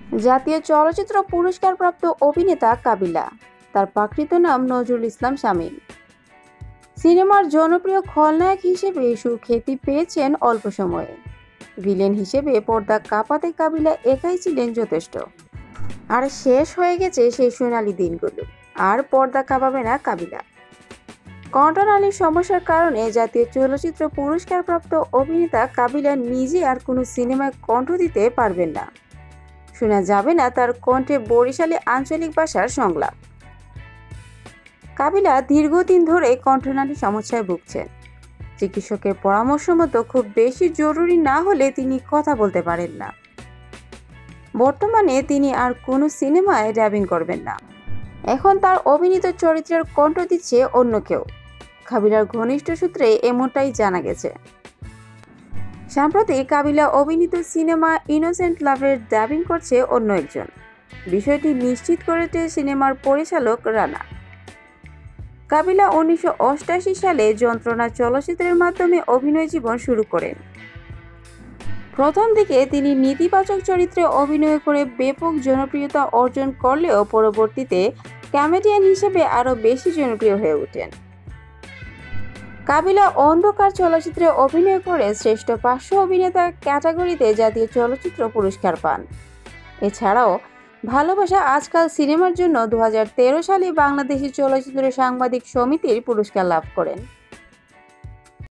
জাতীয় চলচ্চিত্র পুরস্কারপ্রাপ্ত অভিনেতা কাবিলা। তার প্রাকৃত নাম নজরুল ইসলাম শামীম। সিনেমার জনপ্রিয় খলনায়ক হিসেবে সুখ্যাতি পেয়েছেন অল্প সময়ে। ভিলেন হিসেবে পর্দা কাঁপাতে কাবিলা একাই ছিলেন যথেষ্ট। আর শেষ হয়ে গেছে সেই সোনালি দিনগুলো। আর পর্দা কাঁপাবে না কাবিলা। কণ্ঠনালীর সমস্যার কারণে জাতীয় চলচ্চিত্র পুরস্কারপ্রাপ্ত অভিনেতা কাবিলা নিজে আর কোনো সিনেমায় কণ্ঠ দিতে পারবেন না। শোনা যাবে না তার কণ্ঠে বরিশালী আঞ্চলিক ভাষার সংলাপ। কাবিলা দীর্ঘদিন ধরে কণ্ঠনালী সমস্যায় ভুগছেন। চিকিৎসকের পরামর্শ মতো খুব বেশি জরুরি না হলে তিনি কথা বলতে পারেন না। বর্তমানে তিনি আর কোনো সিনেমায় ডাবিং করবেন না। এখন তার অভিনীত চরিত্রের কণ্ঠ দিচ্ছে অন্য কেউ। কাবিলার ঘনিষ্ঠ সূত্রে এমনটাই জানা গেছে। সম্প্রতি কাবিলা অভিনীত সিনেমা ইনোসেন্ট লাভের ডাবিং করছে অন্য একজন। বিষয়টি নিশ্চিত করেছে সিনেমার পরিচালক রানা। কাবিলা 1988 সালে যন্ত্রণা চলচ্চিত্রের মাধ্যমে অভিনয় জীবন শুরু করেন। প্রথম দিকে তিনি নেতিবাচক চরিত্রে অভিনয় করে ব্যাপক জনপ্রিয়তা অর্জন করলেও পরবর্তীতে কমেডিয়ান হিসেবে আরও বেশি জনপ্রিয় হয়ে ওঠেন। কাবিলা অন্ধকার চলচ্চিত্রে অভিনয় করে শ্রেষ্ঠ পার্শ্ব অভিনেতা ক্যাটাগরিতে জাতীয় চলচ্চিত্র পুরস্কার পান। এছাড়াও ভালোবাসা আজকাল সিনেমার জন্য 2013 সালে বাংলাদেশি চলচ্চিত্র সাংবাদিক সমিতির পুরস্কার লাভ করেন।